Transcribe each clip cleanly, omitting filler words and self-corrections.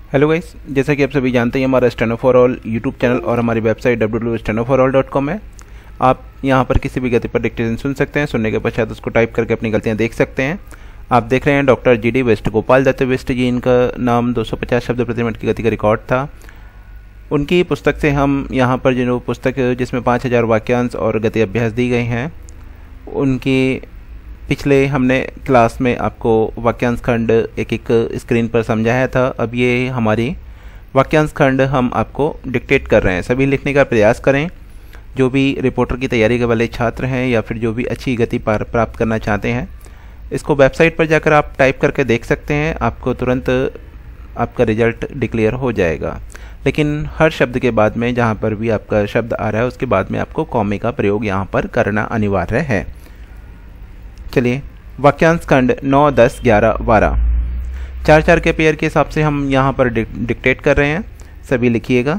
Hello guys, जैसा कि आप सभी जानते हैं हमारा steno for all YouTube channel और हमारी वेबसाइट www.stenoforall.com है। आप यहां पर किसी भी गति पर डिक्टेशन सुन सकते हैं। सुनने के पश्चात उसको टाइप करके अपनी गलतियां देख सकते हैं। आप देख रहे हैं doctor GD West, Gopal Datt West ji, इनका नाम 250 शब्द प्रति मिनट की गति का रिकॉर्ड था। उनकी पुस्तक से हम यहाँ पर जो पुस्तक जिसमें 5000 वाक्यांश और गति अभ्यास दी गए हैं, उनकी पिछले हमने क्लास में आपको वाक्यांश खंड एक एक स्क्रीन पर समझाया था। अब ये हमारी वाक्यांश खंड हम आपको डिक्टेट कर रहे हैं। सभी लिखने का प्रयास करें। जो भी रिपोर्टर की तैयारी के वाले छात्र हैं या फिर जो भी अच्छी गति प्राप्त करना चाहते हैं, इसको वेबसाइट पर जाकर आप टाइप करके देख सकते हैं। आपको तुरंत आपका रिजल्ट डिक्लेयर हो जाएगा। लेकिन हर शब्द के बाद में जहाँ पर भी आपका शब्द आ रहा है उसके बाद में आपको कॉमे का प्रयोग यहाँ पर करना अनिवार्य है। चलिए, वाक्यांश खंड 9, 10, 11, 12 4-4 के पेयर के हिसाब से हम यहाँ पर डिक्टेट कर रहे हैं। सभी लिखिएगा।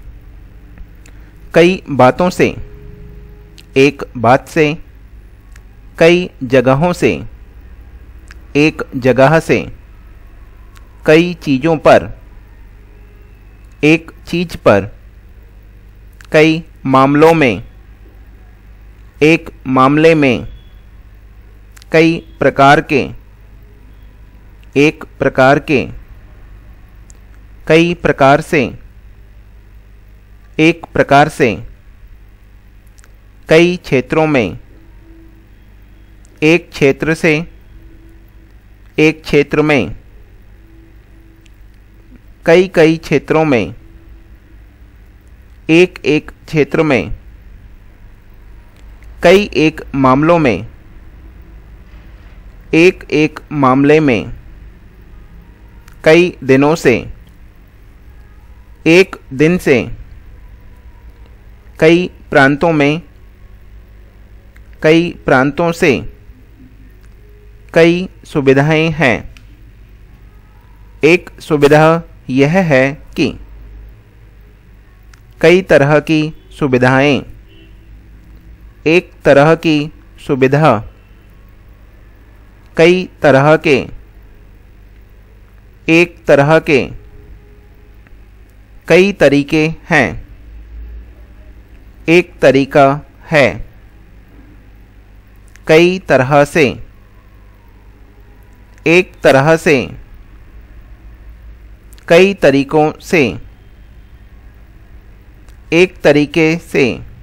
कई बातों से, एक बात से, कई जगहों से, एक जगह से, कई चीज़ों पर, एक चीज पर, कई मामलों में, एक मामले में, कई प्रकार के, एक प्रकार के, कई प्रकार से, एक प्रकार से, कई क्षेत्रों में, एक क्षेत्र से, एक क्षेत्र में, कई कई क्षेत्रों में, एक एक क्षेत्र में, कई एक मामलों में, एक एक मामले में, कई दिनों से, एक दिन से, कई प्रांतों में, कई प्रांतों से, कई सुविधाएं हैं। एक सुविधा यह है कि कई तरह की सुविधाएं, एक तरह की सुविधा, कई तरह के, एक तरह के, कई तरीके हैं, एक तरीका है, कई तरह से, एक तरह से, कई तरीकों से, एक तरीके से,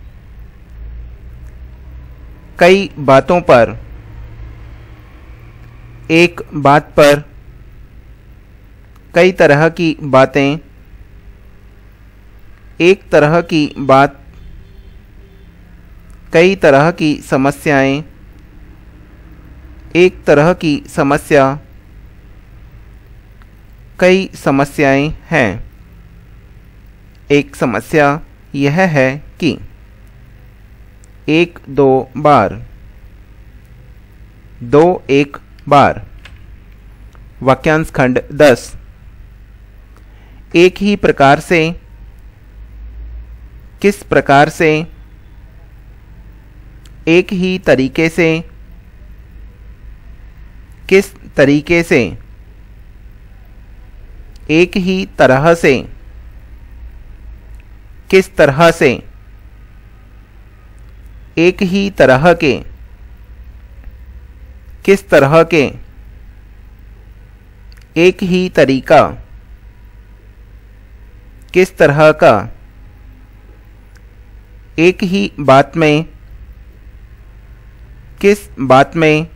कई बातों पर, एक बात पर, कई तरह की बातें, एक तरह की बात, कई तरह की समस्याएं, एक तरह की समस्या, कई समस्याएं हैं। एक समस्या यह है कि 1-2 बार, 2-1 बार। वाक्यांश खंड 10, एक ही प्रकार से, किस प्रकार से, एक ही तरीके से, किस तरीके से, एक ही तरह से, किस तरह से, एक ही तरह के, किस तरह के, एक ही तरीका, किस तरह का, एक ही बात में, किस बात में,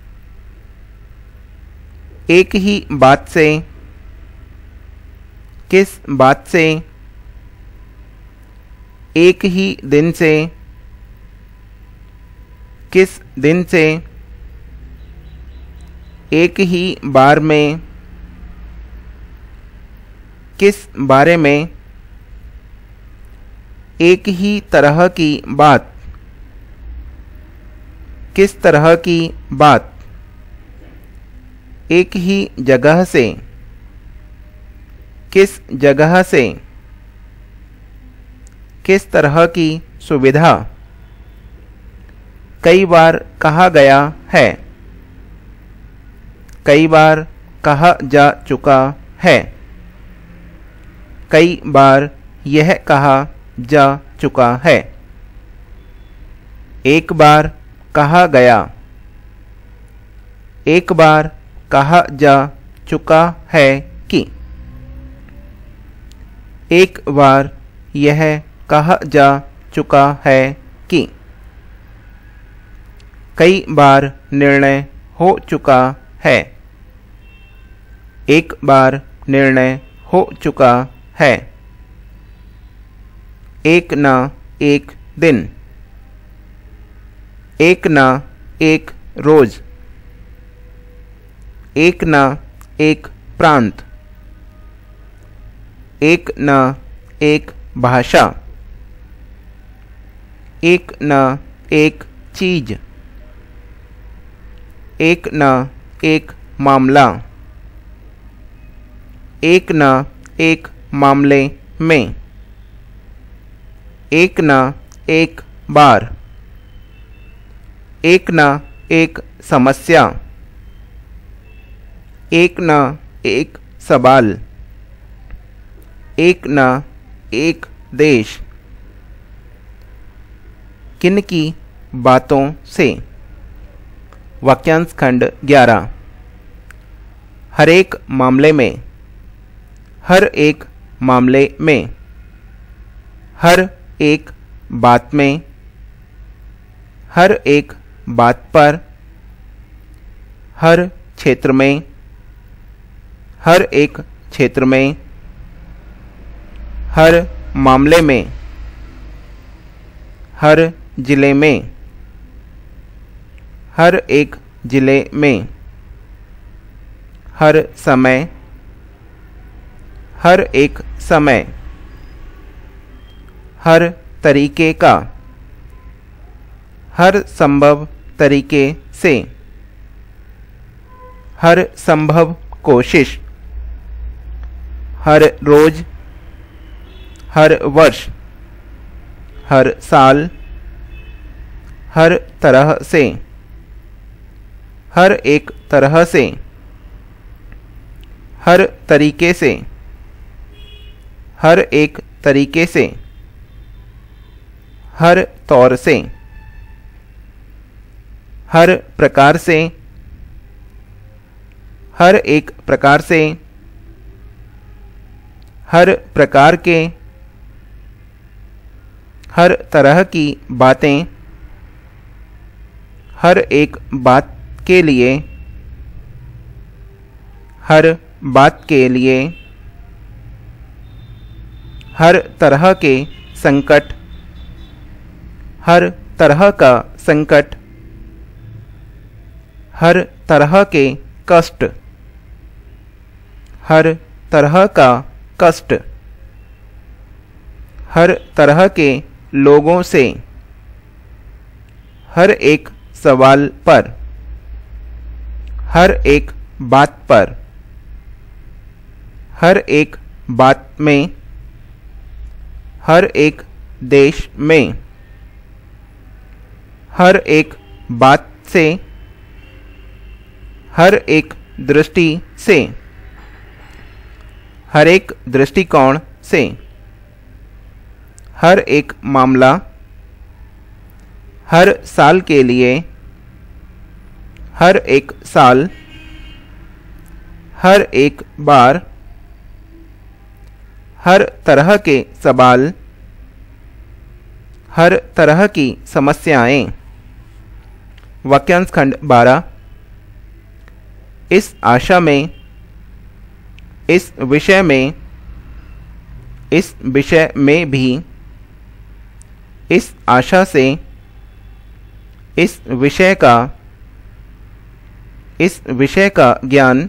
एक ही बात से, किस बात से, एक ही दिन से, किस दिन से, एक ही बार में, किस बारे में, एक ही तरह की बात, किस तरह की बात, एक ही जगह से, किस जगह से, किस तरह की सुविधा, कई बार कहा गया है, कई बार कहा जा चुका है, कई बार यह कहा जा चुका है। एक बार कहा गया। एक बार कहा जा चुका है कि। एक बार यह कहा जा चुका है कि। कई बार निर्णय हो चुका है। एक बार निर्णय हो चुका है। एक न एक दिन। एक न एक रोज। एक न एक प्रांत। एक न एक भाषा। एक न एक चीज। एक न एक मामला। एक न एक मामले में। एक न एक बार। एक न एक समस्या। एक न एक सवाल। एक न एक देश। किन की बातों से। वाक्यांश खंड 11। हर एक मामले में। हर एक मामले में। हर एक बात में। हर एक बात पर। हर क्षेत्र में। हर एक क्षेत्र में। हर मामले में। हर जिले में। हर एक जिले में। हर समय। हर एक समय। हर तरीके का। हर संभव तरीके से। हर संभव कोशिश। हर रोज। हर वर्ष। हर साल। हर तरह से। हर एक तरह से। हर तरीके से। हर एक तरीके से। हर तौर से। हर प्रकार से। हर एक प्रकार से। हर प्रकार के। हर तरह की बातें। हर एक बात के लिए। हर बात के लिए। हर तरह के संकट। हर तरह का संकट। हर तरह के कष्ट। हर तरह का कष्ट। हर तरह के लोगों से। हर एक सवाल पर। हर एक बात पर। हर एक बात में। हर एक देश में। हर एक बात से। हर एक दृष्टि से। हर एक दृष्टिकोण से। हर एक मामला। हर साल के लिए। हर एक साल। हर एक बार। हर तरह के सवाल। हर तरह की समस्याएं। वाक्यांश खंड 12। इस आशा में। इस विषय में। इस विषय में भी। इस आशा से। इस विषय का। इस विषय का ज्ञान।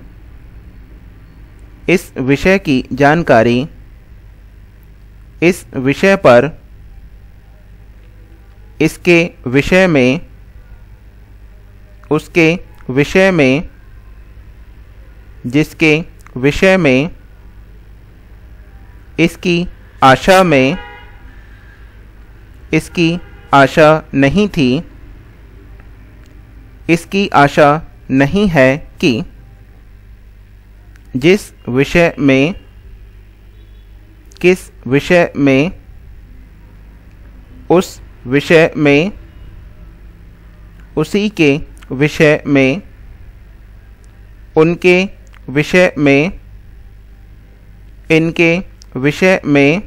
इस विषय की जानकारी। इस विषय पर। इसके विषय में। उसके विषय में। जिसके विषय में। इसकी आशा में। इसकी आशा नहीं थी। इसकी आशा नहीं है कि। जिस विषय में। किस विषय में, उस विषय में, उसी के विषय में, उनके विषय में, इनके विषय में,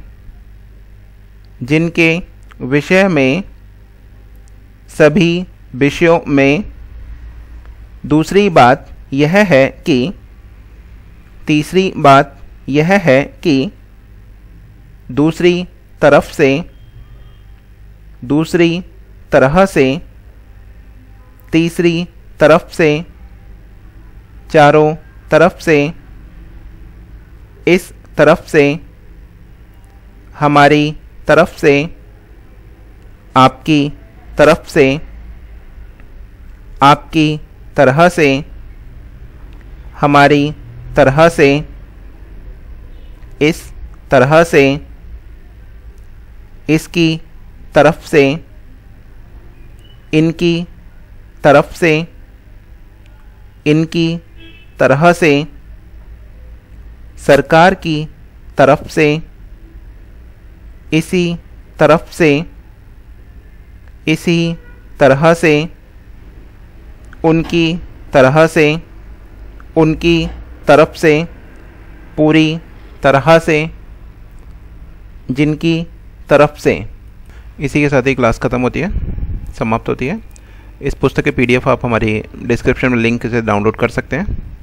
जिनके विषय में, सभी विषयों में। दूसरी बात यह है कि, तीसरी बात यह है कि दूसरी तरफ से, दूसरी तरह से, तीसरी तरफ से, चारों तरफ से, इस तरफ से, हमारी तरफ से, आपकी तरफ से, आपकी तरह से, हमारी तरह से, इस तरह से, इसकी तरफ से, इनकी तरफ से, इनकी तरह से, सरकार की तरफ से, इसी तरफ से, इसी तरह से, उनकी तरह से, उनकी तरफ से, पूरी तरह से, जिनकी तरफ से। इसी के साथ ही क्लास ख़त्म होती है, समाप्त होती है। इस पुस्तक के PDF आप हमारी डिस्क्रिप्शन में लिंक से डाउनलोड कर सकते हैं।